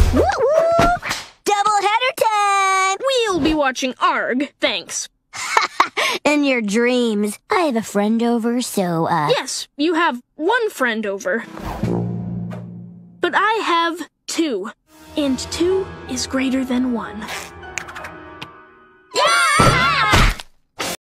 Woo-woo! Double header time! We'll be watching ARG, thanks. In your dreams. I have a friend over, so, Yes, you have one friend over. But I have two. And two is greater than one.